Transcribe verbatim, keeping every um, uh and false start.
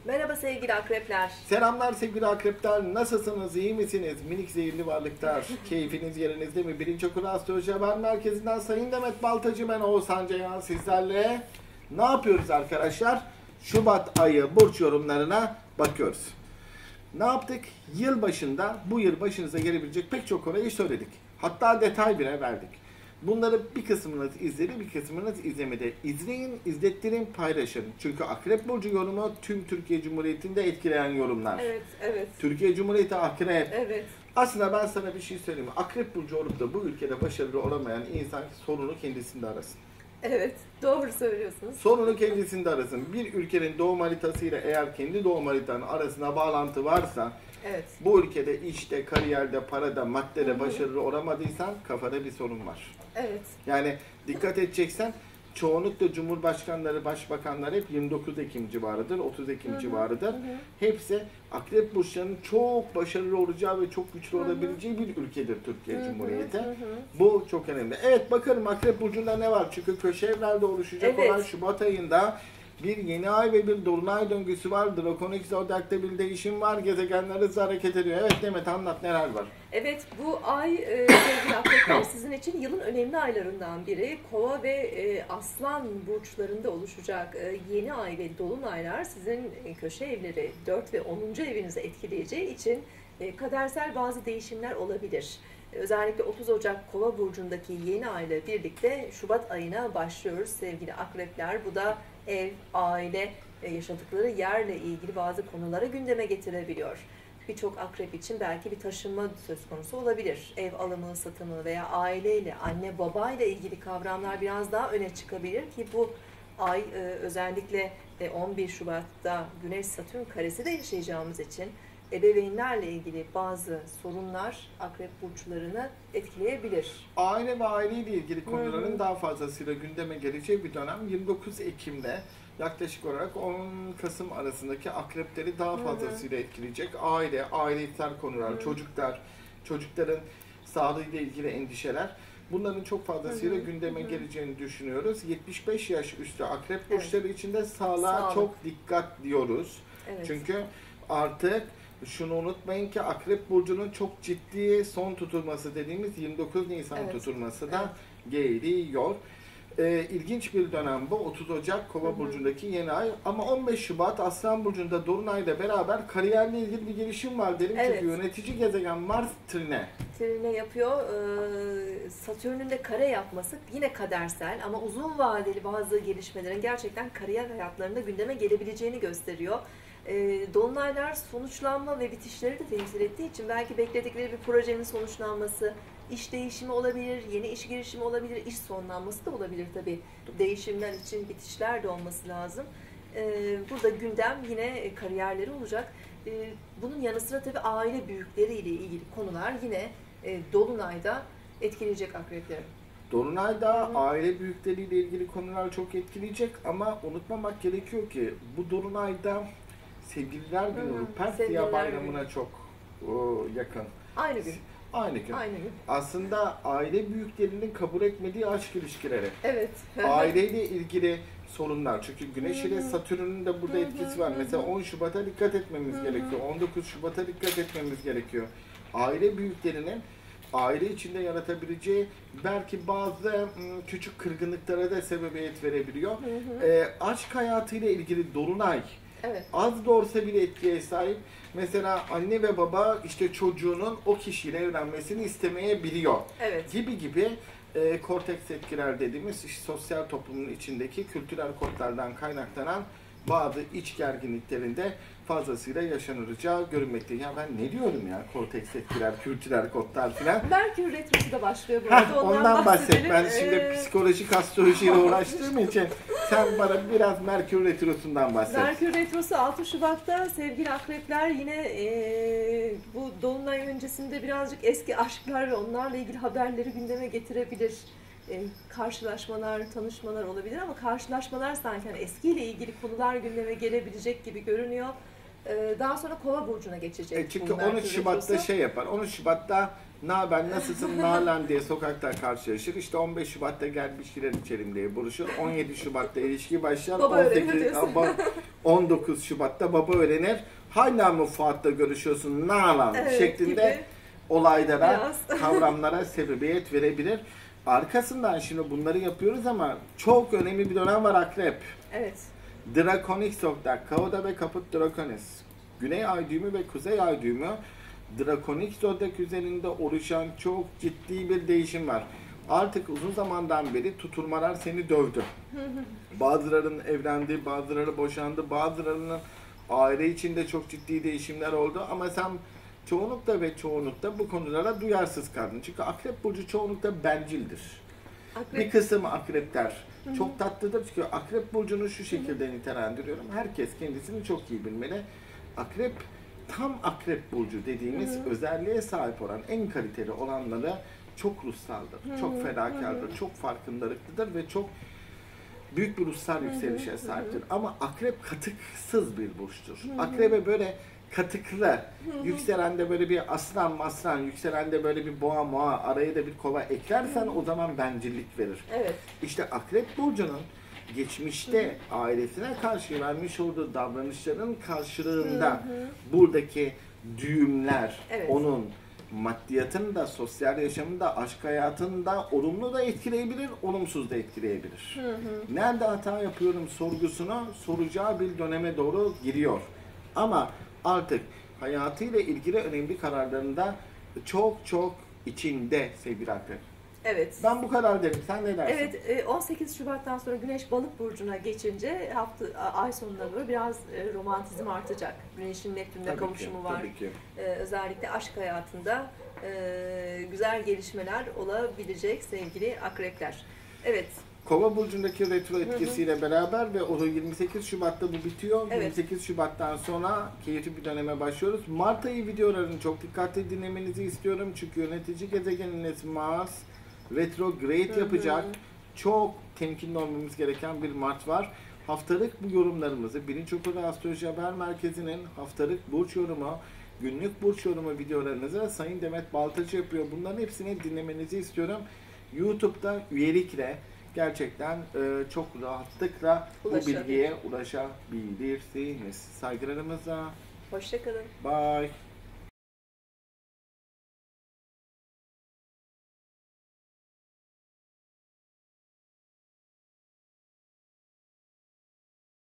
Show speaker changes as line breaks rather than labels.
Merhaba sevgili akrepler.
Selamlar sevgili akrepler. Nasılsınız? İyi misiniz? Minik zehirli varlıklar. Keyfiniz yerinizde mi? Birinci Okul Astroloji Haber Merkezi'nden Sayın Demet Baltacı, ben Oğuzhan Ceyhan sizlerle. Ne yapıyoruz arkadaşlar? Şubat ayı burç yorumlarına bakıyoruz. Ne yaptık? Yıl başında, bu yıl başınıza gelebilecek pek çok konuyu söyledik. Hatta detay bile verdik. Bunları bir kısmınız izledi, bir kısmınız izlemedi. İzleyin, izlettirin, paylaşın. Çünkü Akrep Burcu yorumu tüm Türkiye Cumhuriyeti'nde etkileyen yorumlar.
Evet, evet.
Türkiye Cumhuriyeti Akrep.
Evet.
Aslında ben sana bir şey söyleyeyim. Akrep Burcu olup da bu ülkede başarılı olamayan insan sorunu kendisinde arasın.
Evet, doğru söylüyorsunuz.
Sorunu kendisinde arasın. Bir ülkenin doğum haritasıyla eğer kendi doğum haritanın arasına bağlantı varsa,
evet,
bu ülkede işte, kariyerde, parada, maddede başarılı olamadıysan kafada bir sorun var.
evet.
Yani dikkat edeceksen çoğunlukla cumhurbaşkanları, başbakanlar hep yirmi dokuz Ekim civarıdır, otuz Ekim
Hı hı,
civarıdır.
hı hı.
Hepsi Akrep Burçlarının çok başarılı olacağı ve çok güçlü
Hı hı.
olabileceği bir ülkedir Türkiye
Hı hı,
Cumhuriyeti.
hı hı.
Bu çok önemli. Evet, bakalım Akrep Burcu'nda ne var? Çünkü köşe evlerde oluşacak
Evet.
olan Şubat ayında bir yeni ay ve bir dolunay döngüsü var. Drakonik Zodyak'ta bir değişim var. Gezegenler hızla hareket ediyor. Evet Demet, anlat, neler var?
Evet, bu ay e, sevgili akrepler sizin için yılın önemli aylarından biri. Kova ve e, Aslan burçlarında oluşacak e, yeni ay ve dolunaylar sizin e, köşe evleri dört ve onuncu evinizi etkileyeceği için e, kadersel bazı değişimler olabilir. E, özellikle otuz Ocak Kova burcundaki yeni ay ile birlikte Şubat ayına başlıyoruz sevgili akrepler. Bu da ev, aile, e, yaşadıkları yerle ilgili bazı konulara gündeme getirebiliyor. Birçok akrep için belki bir taşınma söz konusu olabilir. Ev alımı, satımı veya aileyle, anne babayla ilgili kavramlar biraz daha öne çıkabilir ki bu ay e, özellikle e, on bir Şubat'ta Güneş-Satürn karesi de yaşayacağımız için ebeveynlerle ilgili bazı sorunlar akrep burçlarını etkileyebilir.
Aile ve aileyle ilgili konuların
Hı hı.
daha fazlasıyla gündeme geleceği bir dönem. yirmi dokuz Ekim'de yaklaşık olarak on Kasım arasındaki akrepleri daha fazlasıyla etkileyecek. Aile, ailesel konular,
Hı hı.
çocuklar, çocukların sağlığıyla ilgili endişeler. Bunların çok fazlasıyla
Hı hı.
gündeme
Hı hı.
geleceğini düşünüyoruz. yetmiş beş yaş üstü akrep
Evet.
burçları için de sağlığa
Sağlık.
çok dikkat diyoruz.
Evet.
Çünkü artık şunu unutmayın ki Akrep Burcu'nun çok ciddi son tutulması dediğimiz yirmi dokuz Nisan
Evet.
tutulması da geliyor. Ee, ilginç bir dönem bu. otuz Ocak Kova
Hı hı.
Burcu'ndaki yeni ay. Ama on beş Şubat Aslan Burcu'nda Dolunay'la beraber kariyerle ilgili bir gelişim var dedim.
Evet.
Çünkü yönetici gezegen Mars trine.
Trine yapıyor. Ee, Satürn'ün de kare yapması yine kadersel ama uzun vadeli bazı gelişmelerin gerçekten kariyer hayatlarında gündeme gelebileceğini gösteriyor. Ee, Dolunaylar sonuçlanma ve bitişleri de temsil ettiği için belki bekledikleri bir projenin sonuçlanması, iş değişimi olabilir, yeni iş girişimi olabilir, iş sonlanması da olabilir tabii. Değişimler için bitişler de olması lazım. Ee, burada gündem yine kariyerleri olacak. Ee, bunun yanı sıra tabii aile büyükleriyle ilgili konular yine e, Dolunay'da etkileyecek akrepleri.
Dolunay'da
Hı hı.
aile büyükleriyle ilgili konular çok etkileyecek ama unutmamak gerekiyor ki bu Dolunay'da Sevgililer Günü,
Hı hı.
Persiya
Sevgililer
Bayramı'na çok o, yakın.
Aynı gün.
Aynı gün.
Aynı gün.
Aslında aile büyüklerinin kabul etmediği aşk ilişkileri,
Evet.
aileyle ilgili sorunlar. Çünkü Güneş ile
Hı hı.
Satürn'ün de burada
Hı hı,
etkisi var.
hı hı.
Mesela on Şubat'a dikkat etmemiz
Hı hı.
gerekiyor. on dokuz Şubat'a dikkat etmemiz gerekiyor. Aile büyüklerinin aile içinde yaratabileceği belki bazı ım, küçük kırgınlıklara da sebebiyet verebiliyor.
Hı hı.
Ee, aşk hayatıyla ilgili Dolunay
Evet.
az da olsa bir etkiye sahip. Mesela anne ve baba işte çocuğunun o kişiyle evlenmesini istemeyebiliyor.
Evet.
Gibi gibi e, korteks etkiler dediğimiz işte sosyal toplumun içindeki kültürel kodlardan kaynaklanan bazı iç gerginliklerinde fazlasıyla yaşanacağı görünmekte. Ya ben ne diyorum ya, korteks etkiler, kültürel kodlar filan.
Merkür Retrosu da başlıyor bu
Heh,
arada.
ondan bahset.
bahsedelim.
Ben şimdi
Ee,
psikolojik astrolojiyle uğraştığım için sen bana biraz Merkür Retrosu'ndan bahset.
Merkür Retrosu altı Şubat'ta sevgili akrepler yine e, bu Dolunay öncesinde birazcık eski aşklar ve onlarla ilgili haberleri gündeme getirebilir. E, karşılaşmalar, tanışmalar olabilir ama karşılaşmalar sanki hani eskiyle ilgili konular gündeme gelebilecek gibi görünüyor. Ee, daha sonra Kova burcuna geçecek.
E çünkü
bu Merkür
on üç Şubat'ta
Retrosu.
şey yapar. on üç Şubat'ta ne haber, nasılsın, nalan diye sokakta karşılaşır. İşte on beş Şubat'ta gel bir şeyler içelim diye buluşur. on yedi Şubat'ta ilişki başlar.
Baba
on
öğrenir
sekiz,
diyorsun.
ama on dokuz Şubat'ta baba öğrenir. Hala mı Fuat'la görüşüyorsun, nalan
Evet,
şeklinde
gibi.
olaylara,
Biraz.
kavramlara sebebiyet verebilir. Arkasından şimdi bunları yapıyoruz ama çok önemli bir dönem var akrep.
Evet.
Drakonik zodyak, Kauda ve Kaput Drakonis. Güney ay düğümü ve kuzey ay düğümü Drakonik zodyak üzerinde oluşan çok ciddi bir değişim var. Artık uzun zamandan beri tutulmalar seni dövdü. Bazılarının evlendi, bazıları boşandı, bazılarının aile içinde çok ciddi değişimler oldu ama sen çoğunlukla ve çoğunlukla bu konulara duyarsız kaldın. Çünkü akrep burcu çoğunlukla bencildir.
Akrep.
Bir kısım akrepler çok tatlıdır çünkü akrep burcunu şu şekilde nitelendiriyorum. Herkes kendisini çok iyi bilmeli. Akrep tam akrep burcu dediğimiz
Hı hı.
özelliğe sahip olan en kaliteli olanları çok ruhsaldır,
Hı
çok
hı.
fedakardır,
Hı hı.
çok farkındalıklıdır ve çok büyük bir ruhsal yükselişe
hı hı.
sahiptir. Ama akrep katıksız bir burçtur.
Hı hı.
Akrebe böyle katıklı,
hı.
yükselende böyle bir aslan maslan, yükselende böyle bir boğa moğa, araya da bir kova eklersen o zaman bencillik verir.
Evet.
İşte akrep burcunun geçmişte ailesine karşı vermiş olduğu davranışların karşılığında
Hı hı.
buradaki düğümler
Evet.
onun maddiyatını da, sosyal yaşamını da, aşk hayatını da olumlu da etkileyebilir, olumsuz da etkileyebilir.
Hı hı.
Nerede hata yapıyorum sorgusunu soracağı bir döneme doğru giriyor. Ama artık hayatıyla ilgili önemli kararlarında çok çok içinde sevgili akrep.
Evet.
Ben bu kadar derim. Sen ne dersin?
Evet, e, on sekiz Şubat'tan sonra Güneş Balık burcuna geçince hafta ay sonuna doğru biraz e, romantizm artacak. Güneş'in Neptün'le
Tabii
kavuşumu
ki,
var.
tabii ki.
E, özellikle aşk hayatında e, güzel gelişmeler olabilecek sevgili akrepler. Evet.
Kova burcundaki retro etkisiyle beraber ve o yirmi sekiz Şubat'ta bu bitiyor.
Evet.
yirmi sekiz Şubat'tan sonra keyifli bir döneme başlıyoruz. Mart ayı videolarını çok dikkatli dinlemenizi istiyorum. Çünkü yönetici gezegeniniz Mars retrograde yapacak. Çok temkinli olmamız gereken bir Mart var. Haftalık bu yorumlarımızı Bilinç Okulu Astroloji Haber Merkezi'nin haftalık burç yorumu, günlük burç yorumu videolarınızı Sayın Demet Baltacı yapıyor. Bunların hepsini dinlemenizi istiyorum. YouTube'da üyelikle gerçekten e, çok rahatlıkla bu bilgiye ulaşabilirsiniz. Saygılarımızla.
Hoşça kalın.
Bye.